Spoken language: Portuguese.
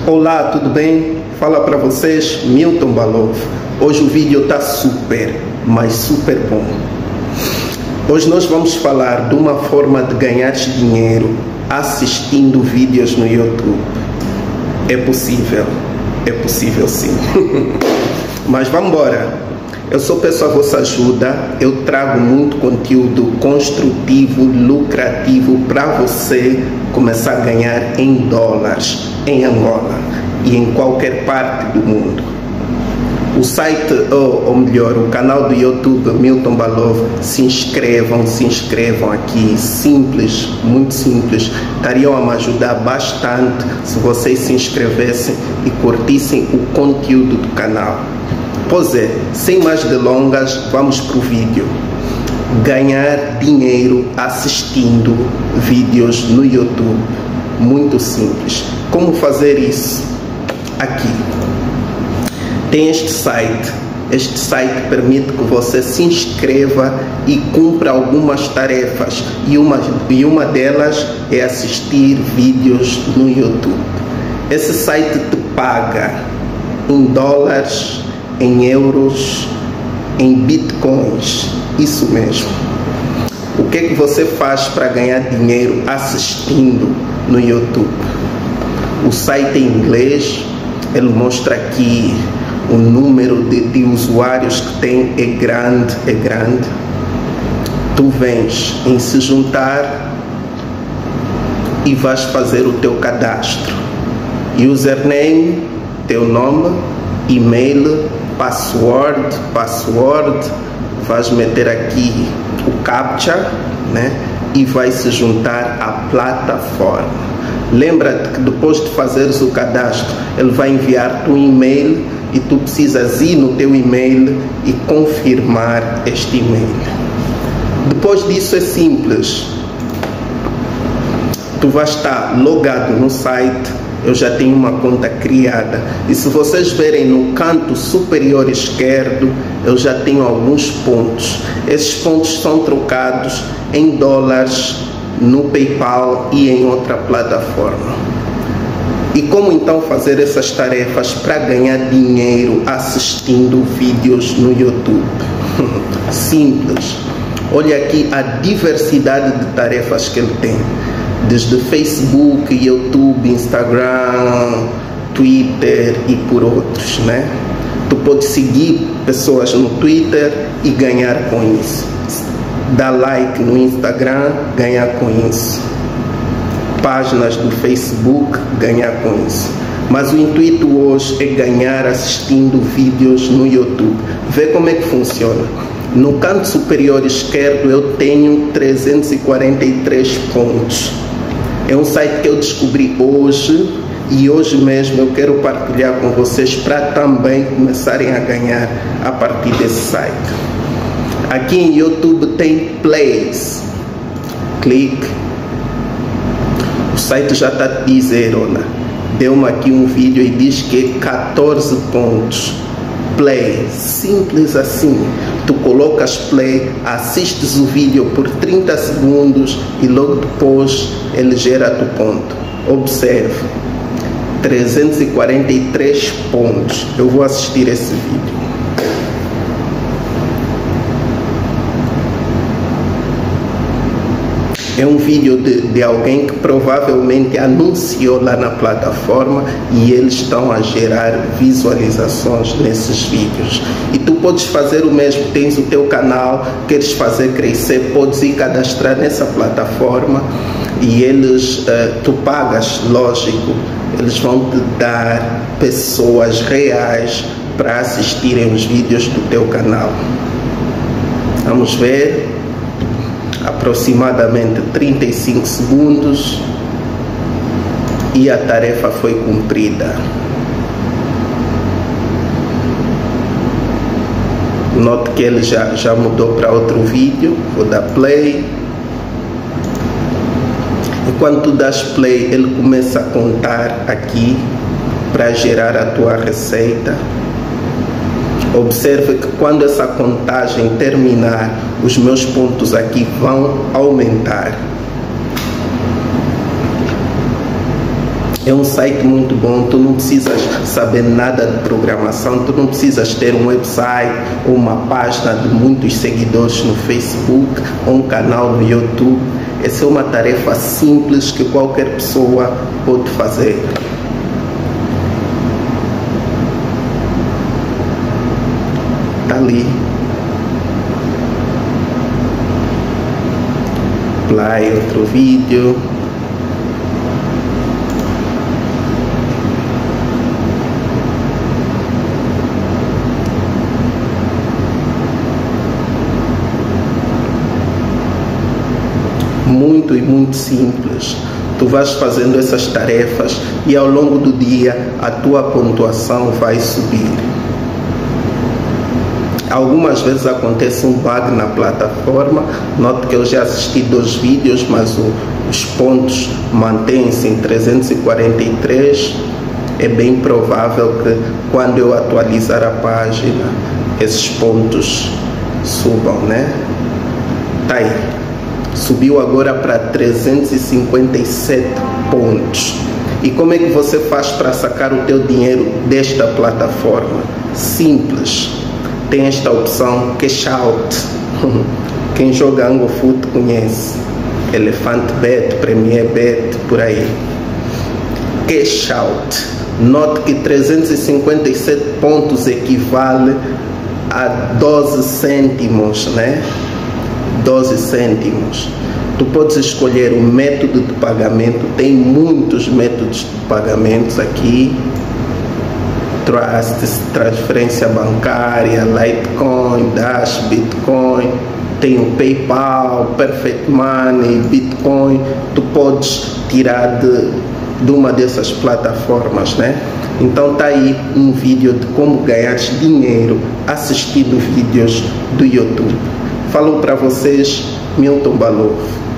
Olá, tudo bem? Fala para vocês, Milton Balov. Hoje o vídeo está super, mas super bom. Hoje nós vamos falar de uma forma de ganhar dinheiro assistindo vídeos no YouTube. É possível sim. Mas vamos embora. Eu só peço a vossa ajuda, eu trago muito conteúdo construtivo, lucrativo para você começar a ganhar em dólares, em Angola e em qualquer parte do mundo. O site, ou melhor, o canal do YouTube Milton Balov, se inscrevam aqui, simples, muito simples. Estariam a me ajudar bastante se vocês se inscrevessem e curtissem o conteúdo do canal. Pois é, sem mais delongas, vamos para o vídeo. Ganhar dinheiro assistindo vídeos no YouTube. Muito simples. Como fazer isso? Aqui. Tem este site. Este site permite que você se inscreva e cumpra algumas tarefas. E uma delas é assistir vídeos no YouTube. Esse site te paga em dólares, em euros, em bitcoins, isso mesmo. O que é que você faz para ganhar dinheiro assistindo no YouTube? O site em inglês, ele mostra aqui o número de usuários que tem, é grande. Tu vens em se juntar e vais fazer o teu cadastro. Username, teu nome, e-mail, password, vais meter aqui o CAPTCHA, né? E vai se juntar à plataforma. Lembra-te que depois de fazeres o cadastro, ele vai enviar-te um e-mail e tu precisas ir no teu e-mail e confirmar este e-mail. Depois disso é simples. Tu vais estar logado no site. Eu já tenho uma conta criada e se vocês verem no canto superior esquerdo, eu já tenho alguns pontos. Esses pontos são trocados em dólares no PayPal e em outra plataforma. E como então fazer essas tarefas para ganhar dinheiro assistindo vídeos no YouTube? Simples. Olha aqui a diversidade de tarefas que ele tem. Desde Facebook, YouTube, Instagram, Twitter e por outros, né? Tu podes seguir pessoas no Twitter e ganhar com isso. Dar like no Instagram, ganhar com isso. Páginas do Facebook, ganhar com isso. Mas o intuito hoje é ganhar assistindo vídeos no YouTube. Vê como é que funciona. No canto superior esquerdo eu tenho 343 pontos. É um site que eu descobri hoje e hoje mesmo eu quero partilhar com vocês para também começarem a ganhar a partir desse site. Aqui em YouTube tem plays. Clique. O site já está a dizer, olha, deu-me aqui um vídeo e diz que é 14 pontos. Play, simples assim. Tu colocas play, assistes o vídeo por 30 segundos e logo depois ele gera tu ponto. Observe, 343 pontos. Eu vou assistir esse vídeo. É um vídeo de alguém que provavelmente anunciou lá na plataforma e eles estão a gerar visualizações nesses vídeos. E tu podes fazer o mesmo, tens o teu canal, queres fazer crescer, podes ir cadastrar nessa plataforma e eles, tu pagas, lógico, eles vão te dar pessoas reais para assistirem os vídeos do teu canal. Vamos ver. Aproximadamente 35 segundos e a tarefa foi cumprida. Note que ele já mudou para outro vídeo. Vou dar play. E quando tu das play, ele começa a contar aqui para gerar a tua receita. Observe que quando essa contagem terminar, os meus pontos aqui vão aumentar. É um site muito bom, tu não precisas saber nada de programação, tu não precisas ter um website ou uma página de muitos seguidores no Facebook ou um canal no YouTube. Essa é uma tarefa simples que qualquer pessoa pode fazer. Tá ali. Play outro vídeo. Muito e muito simples. Tu vais fazendo essas tarefas e ao longo do dia a tua pontuação vai subir. Algumas vezes acontece um bug na plataforma. Note que eu já assisti 2 vídeos, mas os pontos mantêm-se em 343. É bem provável que quando eu atualizar a página esses pontos subam, né? Tá aí. Subiu agora para 357 pontos. E como é que você faz para sacar o teu dinheiro desta plataforma? Simples. Tem esta opção Cash Out. Quem joga AngoFoot conhece. Elefante Bet, Premier Bet, por aí. Cash Out. Note que 357 pontos equivale a 12 cêntimos, né? 12 cêntimos. Tu podes escolher o método de pagamento, tem muitos métodos de pagamentos aqui. Trust, transferência bancária, Litecoin, Dash, Bitcoin, tem o PayPal, Perfect Money, Bitcoin. Tu podes tirar de uma dessas plataformas, né? Então tá aí um vídeo de como ganhar dinheiro assistindo vídeos do YouTube. Falou para vocês, Milton Balov.